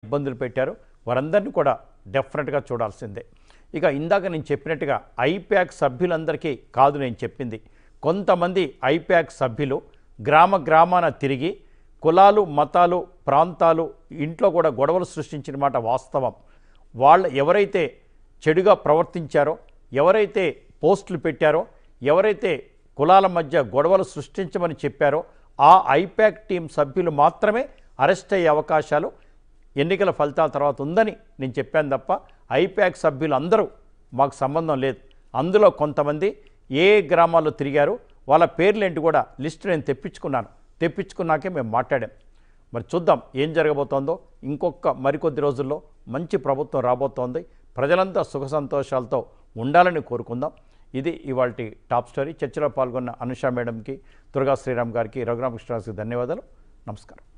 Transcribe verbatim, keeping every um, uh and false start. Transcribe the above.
ఇబ్బందులు పెట్టారు వారందరినీ కూడా డెఫినెట్గా చూడాల్సిందే. ఇక ఇందాక నేను చెప్పినట్టుగా ఐప్యాక్ సభ్యులందరికీ కాదు నేను చెప్పింది, కొంతమంది ఐప్యాక్ సభ్యులు గ్రామ గ్రామాన తిరిగి కులాలు మతాలు ప్రాంతాలు ఇంట్లో కూడా గొడవలు సృష్టించిన మాట వాస్తవం. వాళ్ళు ఎవరైతే చెడుగా ప్రవర్తించారో, ఎవరైతే పోస్టులు పెట్టారో, ఎవరైతే కులాల మధ్య గొడవలు సృష్టించమని చెప్పారో ఆ ఐప్యాక్ టీం సభ్యులు మాత్రమే అరెస్ట్ అయ్యే అవకాశాలు ఎన్నికల ఫలితాల తర్వాత ఉందని నేను చెప్పాను తప్ప ఐప్యాక్ సభ్యులు అందరూ మాకు సంబంధం లేదు. అందులో కొంతమంది ఏ గ్రామాల్లో తిరిగారు వాళ్ళ పేర్లేంటి కూడా లిస్టు నేను తెప్పించుకున్నాను. తెప్పించుకున్నాకే మేము మాట్లాడాం. మరి చూద్దాం ఏం జరగబోతోందో. ఇంకొక మరికొద్ది రోజుల్లో మంచి ప్రభుత్వం రాబోతోంది. ప్రజలంతా సుఖ సంతోషాలతో ఉండాలని కోరుకుందాం. ఇది ఇవాల్టి టాప్ స్టోరీ. చర్చలో పాల్గొన్న అనుషా మేడంకి, దుర్గా శ్రీరామ్ గారికి, రఘురామకృష్ణరాజుకి ధన్యవాదాలు. నమస్కారం.